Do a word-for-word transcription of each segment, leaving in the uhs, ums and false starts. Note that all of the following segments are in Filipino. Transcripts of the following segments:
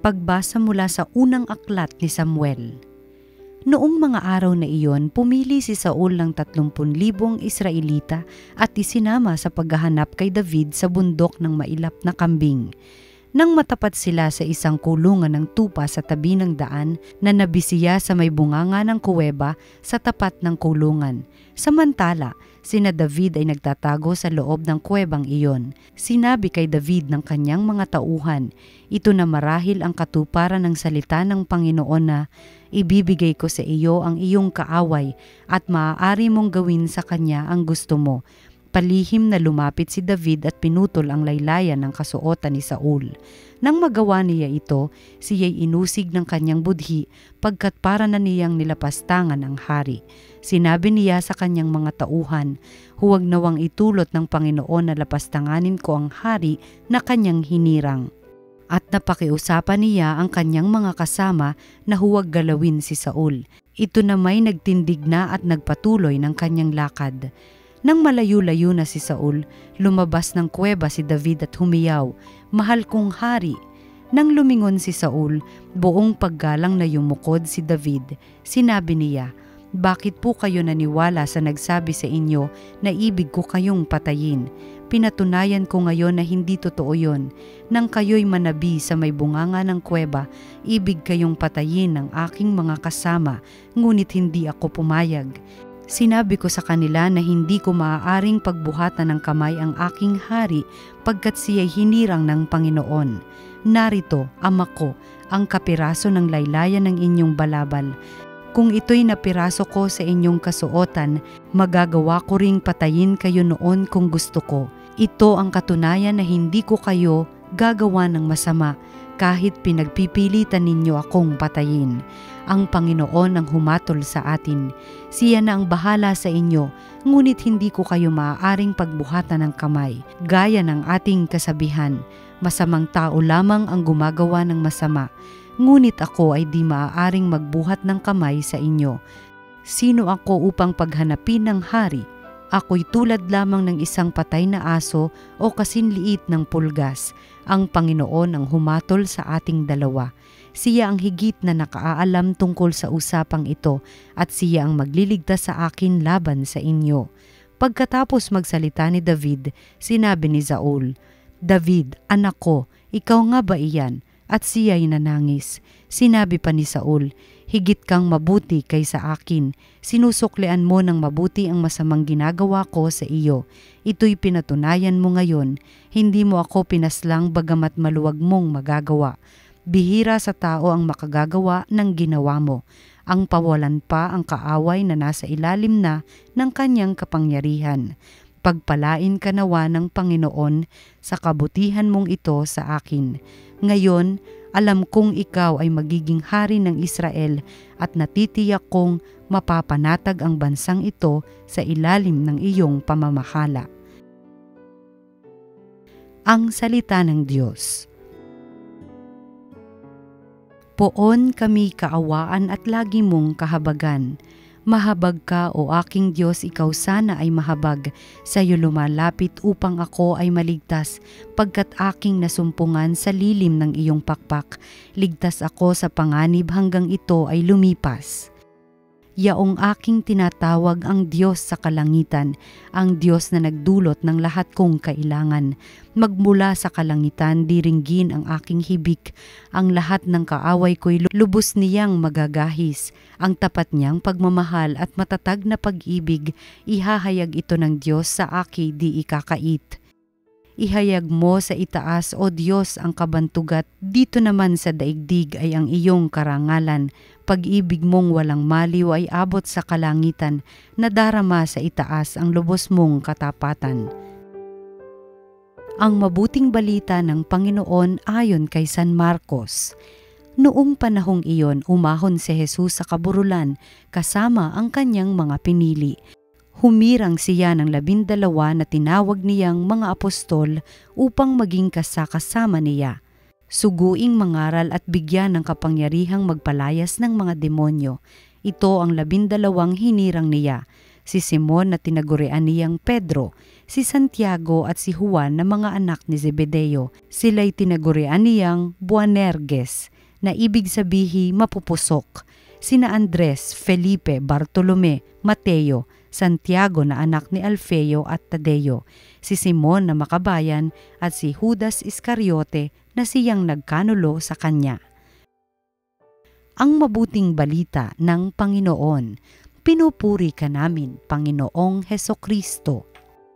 Pagbasa mula sa unang aklat ni Samuel. Noong mga araw na iyon, pumili si Saul ng tatlumpun libong Israelita at isinama sa paghahanap kay David sa bundok ng mailap na kambing. Nang matapat sila sa isang kulungan ng tupa sa tabi ng daan na nabisiya sa may bunganga ng kuweba sa tapat ng kulungan. Samantala, sina David ay nagtatago sa loob ng kuwebang iyon. Sinabi kay David ng kanyang mga tauhan, ito na marahil ang katuparan ng salita ng Panginoon na, ibibigay ko sa iyo ang iyong kaaway at maaari mong gawin sa kanya ang gusto mo. Palihim na lumapit si David at pinutol ang laylayan ng kasuotan ni Saul. Nang magawa niya ito, siya'y inusig ng kanyang budhi pagkat para na niyang nilapastangan ang hari. Sinabi niya sa kanyang mga tauhan, huwag nawang itulot ng Panginoon na lapastanganin ko ang hari na kanyang hinirang. At napakiusapan niya ang kanyang mga kasama na huwag galawin si Saul. Ito na may nagtindig na at nagpatuloy ng kanyang lakad. Nang malayo-layo na si Saul, lumabas ng kuweba si David at humiyaw, mahal kong hari. Nang lumingon si Saul, buong paggalang na yumukod si David. Sinabi niya, bakit po kayo naniwala sa nagsabi sa inyo na ibig ko kayong patayin? Pinatunayan ko ngayon na hindi totoo yon. Nang kayo'y manabi sa may bunganga ng kuweba, ibig kayong patayin ng aking mga kasama, ngunit hindi ako pumayag. Sinabi ko sa kanila na hindi ko maaaring pagbuhatan ng kamay ang aking hari pagkat siya'y hinirang ng Panginoon. Narito, ama ko, ang kapiraso ng laylayan ng inyong balabal. Kung ito'y napiraso ko sa inyong kasuotan, magagawa ko ring patayin kayo noon kung gusto ko. Ito ang katunayan na hindi ko kayo gagawa ng masama kahit pinagpipilitan ninyo akong patayin. Ang Panginoon ang humatol sa atin. Siya na ang bahala sa inyo, ngunit hindi ko kayo maaaring pagbuhatan ng kamay. Gaya ng ating kasabihan, masamang tao lamang ang gumagawa ng masama, ngunit ako ay di maaaring magbuhat ng kamay sa inyo. Sino ako upang paghanapin ng hari? Ako'y tulad lamang ng isang patay na aso o kasinliit ng pulgas. Ang Panginoon ang humatol sa ating dalawa. Siya ang higit na nakaalam tungkol sa usapang ito at siya ang magliligtas sa akin laban sa inyo. Pagkatapos magsalita ni David, sinabi ni Saul, David, anak ko, ikaw nga ba iyan? At siya'y nanangis. Sinabi pa ni Saul, higit kang mabuti kaysa akin. Sinusuklian mo ng mabuti ang masamang ginagawa ko sa iyo. Ito'y pinatunayan mo ngayon. Hindi mo ako pinaslang bagamat maluwag mong magagawa. Bihira sa tao ang makagagawa ng ginawa mo. Ang pawalan pa ang kaaway na nasa ilalim na ng kanyang kapangyarihan. Pagpalain ka nawa ng Panginoon sa kabutihan mong ito sa akin. Ngayon, alam kong ikaw ay magiging hari ng Israel at natitiyak kong mapapanatag ang bansang ito sa ilalim ng iyong pamamahala. Ang salita ng Diyos. Poon kami kaawaan at lagi mong kahabagan. Mahabag ka, o aking Diyos, ikaw sana ay mahabag. Sa iyo lumalapit upang ako ay maligtas, pagkat aking nasumpungan sa lilim ng iyong pakpak. Ligtas ako sa panganib hanggang ito ay lumipas. Yaong aking tinatawag ang Diyos sa kalangitan, ang Diyos na nagdulot ng lahat kong kailangan. Magmula sa kalangitan diringgin ang aking hibik, ang lahat ng kaaway ko'y lubos niyang magagahis. Ang tapat niyang pagmamahal at matatag na pag-ibig, ihahayag ito ng Diyos sa aki di ikakait. Ihayag mo sa itaas, O Diyos, ang kabantugat, dito naman sa daigdig ay ang iyong karangalan. Pag-ibig mong walang maliw ay abot sa kalangitan, nadarama sa itaas ang lubos mong katapatan. Ang mabuting balita ng Panginoon ayon kay San Marcos. Noong panahong iyon, umahon si Jesus sa kaburulan kasama ang kanyang mga pinili. Humirang siya ng labindalawa na tinawag niyang mga apostol upang maging kasakasama niya. Suguing mangaral at bigyan ng kapangyarihang magpalayas ng mga demonyo. Ito ang labindalawang hinirang niya, si Simon na tinagurian niyang Pedro, si Santiago at si Juan na mga anak ni Zebedeo. Sila'y tinagurian niyang Boanerges, na ibig sabihi mapupusok. Sina Andres, Felipe, Bartolome, Mateo, Santiago na anak ni Alfeo at Tadeo, si Simon na makabayan at si Judas Iscariote na siyang nagkanulo sa kanya. Ang mabuting balita ng Panginoon. Pinupuri ka namin, Panginoong Hesukristo.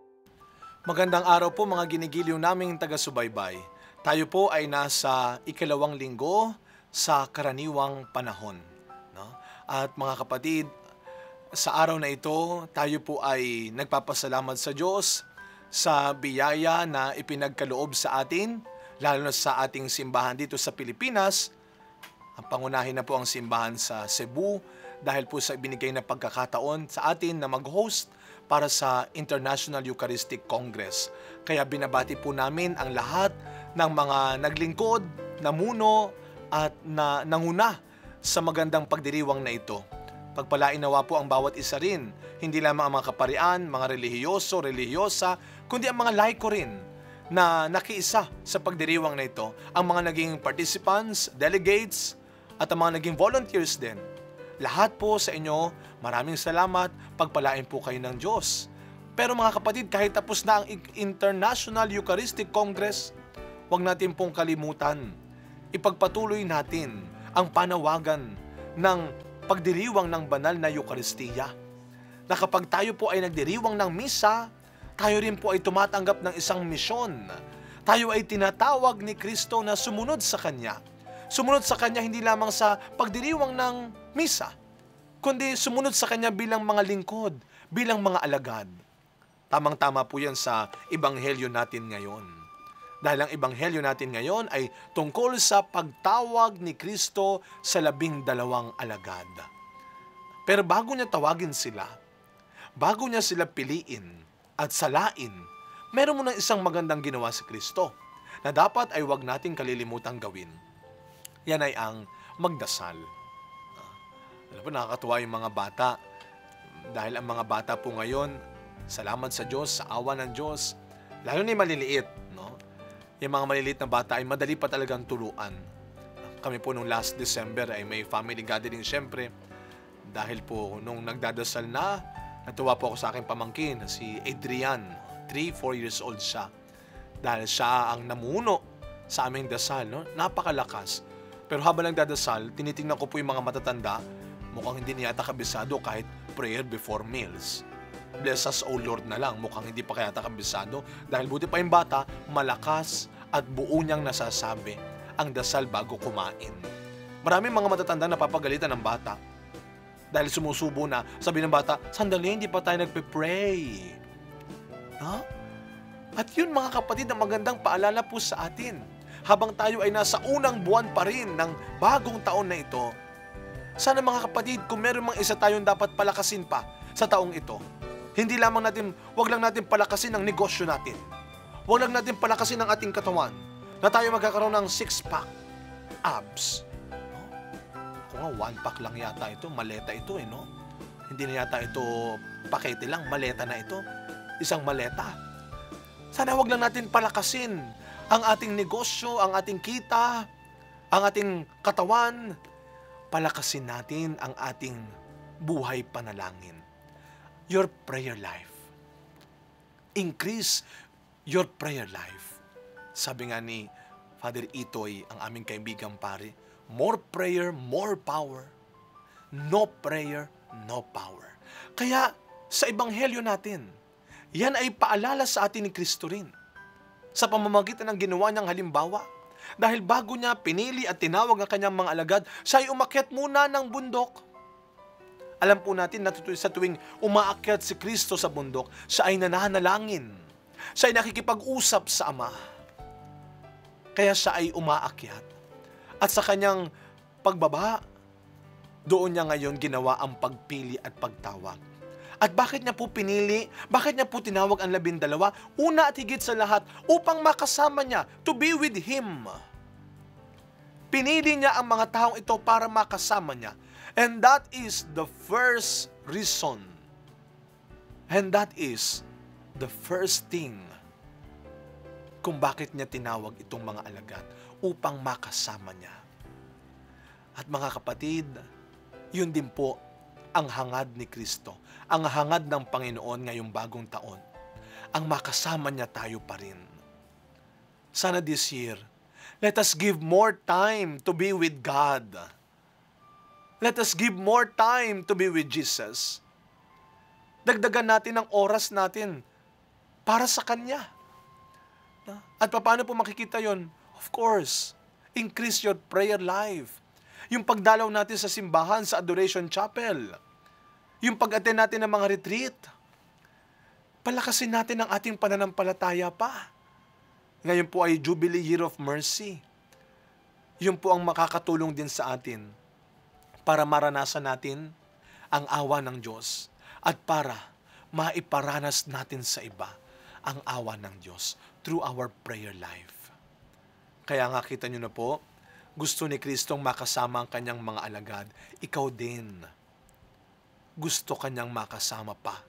Magandang araw po mga ginigiliw naming taga-subaybay. Tayo po ay nasa ikalawang linggo sa karaniwang panahon. No? At mga kapatid, sa araw na ito, tayo po ay nagpapasalamat sa Diyos sa biyaya na ipinagkaloob sa atin, lalo na sa ating simbahan dito sa Pilipinas. Ang pangunahin na po ang simbahan sa Cebu dahil po sa ibinigay na pagkakataon sa atin na mag-host para sa International Eucharistic Congress. Kaya binabati po namin ang lahat ng mga naglingkod, namuno at na nanguna sa magandang pagdiriwang na ito. Pagpalain nawa po ang bawat isa rin, hindi lamang ang mga kaparian, mga relihiyoso, relihiyosa, kundi ang mga laiko rin na nakiisa sa pagdiriwang na ito. Ang mga naging participants, delegates, at ang mga naging volunteers din. Lahat po sa inyo, maraming salamat, pagpalain po kayo ng Diyos. Pero mga kapatid, kahit tapos na ang International Eucharistic Congress, huwag natin pong kalimutan. Ipagpatuloy natin ang panawagan ng pagdiriwang ng banal na Eucharistiya. Na kapag tayo po ay nagdiriwang ng misa, tayo rin po ay tumatanggap ng isang misyon. Tayo ay tinatawag ni Kristo na sumunod sa Kanya. Sumunod sa Kanya hindi lamang sa pagdiriwang ng misa, kundi sumunod sa Kanya bilang mga lingkod, bilang mga alagad. Tamang-tama po yan sa Ebanghelyo natin ngayon. Dahil ang Ebanghelyo natin ngayon ay tungkol sa pagtawag ni Kristo sa labing dalawang alagad. Pero bago niya tawagin sila, bago niya sila piliin at salain, meron mo ng isang magandang ginawa si Kristo na dapat ay huwag nating kalilimutang gawin. Yan ay ang magdasal. Alam po, nakakatuwa yung mga bata. Dahil ang mga bata po ngayon, salamat sa Diyos, sa awa ng Diyos, lalo na yung maliliit, no? Yung mga maliliit na bata ay madali pa talagang turuan. Kami po nung last December ay may family gathering syempre. Dahil po nung nagdadasal na, natuwa po ako sa aking pamangkin, si Adrian, three, four years old siya. Dahil siya ang namuno sa aming dasal, no? Napakalakas. Pero habang nagdadasal, tinitingnan ko po yung mga matatanda, mukhang hindi niya yata kabisado kahit prayer before meals. Bless us, O Lord na lang, mukhang hindi pa kaya kabisado. Dahil buti pa yung bata, malakas at buo niyang nasasabi ang dasal bago kumain. Maraming mga matatanda napapagalitan ng bata. Dahil sumusubo na, sabi ng bata, sandali, hindi pa tayo nagpe-pray. Ha? At yun mga kapatid, ang magandang paalala po sa atin. Habang tayo ay nasa unang buwan pa rin ng bagong taon na ito, sana mga kapatid, kung meron mang isa tayong dapat palakasin pa sa taong ito, hindi lamang natin, wag lang natin palakasin ang negosyo natin. Wag lang natin palakasin ang ating katawan, na tayo magkakaroon ng six-pack abs. No? Kung nga, one-pack lang yata ito, maleta ito eh, no? Hindi na yata ito pakete lang, maleta na ito. Isang maleta. Sana wag lang natin palakasin ang ating negosyo, ang ating kita, ang ating katawan. Palakasin natin ang ating buhay panalangin. Your prayer life. Increase your prayer life. Sabi nga ni Father Itoy, ang aming kaibigang pare, more prayer, more power. No prayer, no power. Kaya sa Ebanghelyo natin, yan ay paalala sa atin ni Kristo rin. Sa pamamagitan ng ginawa niyang halimbawa. Dahil bago niya pinili at tinawag ang kanyang mga alagad, siya ay umakyat muna ng bundok. Alam po natin na sa tuwing umaakyat si Kristo sa bundok, siya ay nananalangin. Siya ay nakikipag-usap sa Ama. Kaya siya ay umaakyat. At sa kanyang pagbaba, doon niya ngayon ginawa ang pagpili at pagtawag. At bakit niya po pinili? Bakit niya po tinawag ang labindalawa? Una at higit sa lahat, upang makasama niya, to be with Him. Pinili niya ang mga taong ito para makasama niya. And that is the first reason. And that is the first thing kung bakit niya tinawag itong mga alagad, upang makasama niya. At mga kapatid, yun din po ang hangad ni Kristo, ang hangad ng Panginoon ngayong bagong taon, ang makasama niya tayo pa rin. Sana this year, let us give more time to be with God. Let us give more time to be with Jesus. Dagdagan natin ang oras natin para sa Kanya. At paano po makikita yon? Of course, increase your prayer life. Yung pagdalaw natin sa simbahan, sa Adoration Chapel. Yung pag-attend natin ng mga retreat. Palakasin natin ang ating pananampalataya pa. Ngayon po ay Jubilee Year of Mercy. Yun po ang makakatulong din sa atin para maranasan natin ang awa ng Diyos at para maiparanas natin sa iba ang awa ng Diyos through our prayer life. Kaya nga kita nyo na po, gusto ni Kristong makasama ang kanyang mga alagad. Ikaw din. Gusto kanyang makasama pa.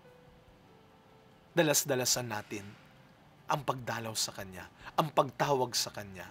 Dalas-dalasan natin ang pagdalaw sa kanya, ang pagtawag sa kanya.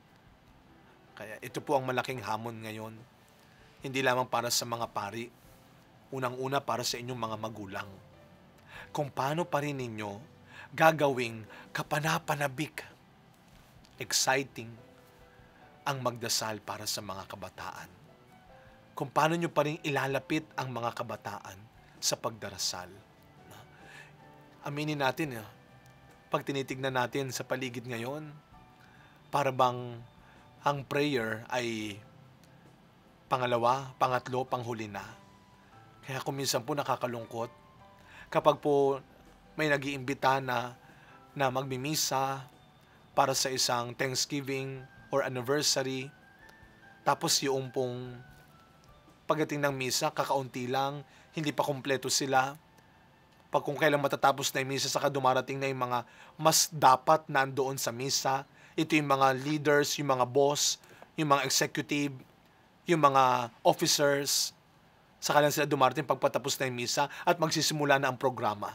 Kaya ito po ang malaking hamon ngayon. Hindi lamang para sa mga pari, unang-una para sa inyong mga magulang. Kung paano pa rin ninyo gagawing kapanapanabik, exciting, ang magdasal para sa mga kabataan. Kung paano nyo pa rin ilalapit ang mga kabataan sa pagdarasal. Aminin natin, eh, pag tinitignan natin sa paligid ngayon, para bang ang prayer ay pangalawa, pangatlo, panghuli na. Kaya kung minsan po nakakalungkot, kapag po may nag-iimbita na, na magmimisa para sa isang Thanksgiving or anniversary, tapos yung pong pagdating ng misa, kakaunti lang, hindi pa kumpleto sila. Pag kung kailan matatapos na yung misa, saka dumarating na yung mga mas dapat nandoon sa misa. Ito yung mga leaders, yung mga boss, yung mga executive, yung mga officers. Saka lang sila dumarating pagpatapos na yung misa at magsisimula na ang programa.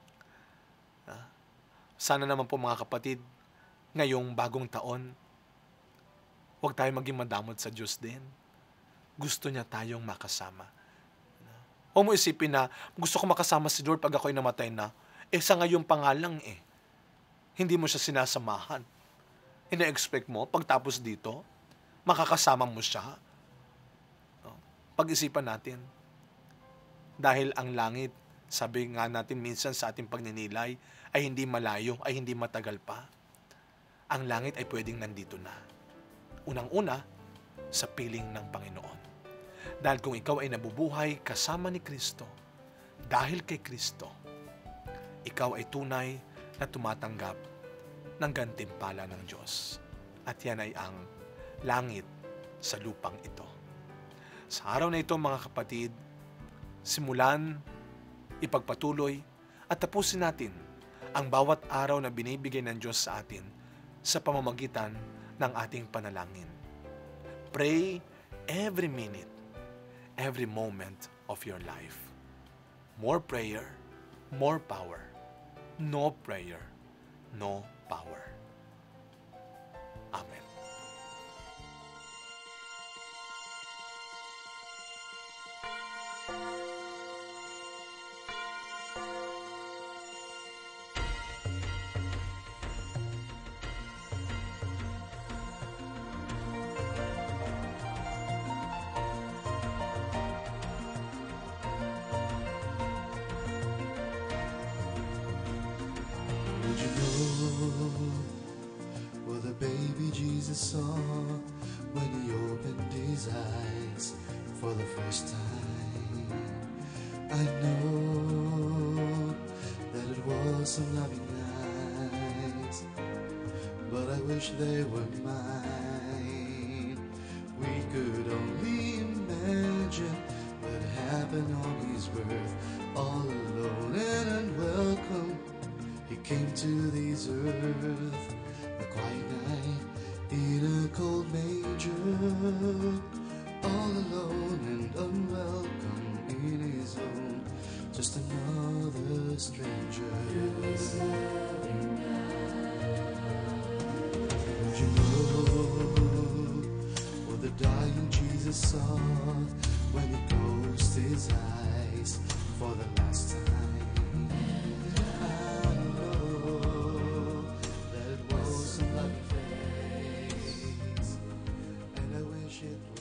Sana naman po mga kapatid, ngayong bagong taon, huwag tayo maging madamot sa Diyos din. Gusto niya tayong makasama. Huwag mo isipin na, gusto ko makasama si Lord pag ako'y namatay na. Eh, sa ngayon pa nga lang eh. Hindi mo siya sinasamahan. Ina-expect mo, pagtapos dito, makakasama mo siya. Pag-isipan natin. Dahil ang langit, sabi nga natin minsan sa ating pagninilay, ay hindi malayo, ay hindi matagal pa. Ang langit ay pwedeng nandito na. Unang-una, sa piling ng Panginoon. Dahil kung ikaw ay nabubuhay kasama ni Kristo, dahil kay Kristo, ikaw ay tunay na tumatanggap ng gantimpala ng Diyos. At yan ay ang langit sa lupang ito. Sa araw na ito mga kapatid, simulan, ipagpatuloy, at tapusin natin ang bawat araw na binibigay ng Diyos sa atin sa pamamagitan ng ating panalangin. Pray every minute, every moment of your life. More prayer, more power. No prayer, no power. Amen. Did you know what the baby Jesus saw when he opened his eyes for the first time? I know that it was some loving nights, but I wish they were mine. We could only imagine what happened on his birth, all alone and unwelcome. He came to this earth, a quiet night in a cold manger, all alone and unwelcome in his own, just another stranger. Did you know what the dying Jesus Jesus saw when he closed his eyes for the last time. I know that it wasn't like face, and I wish it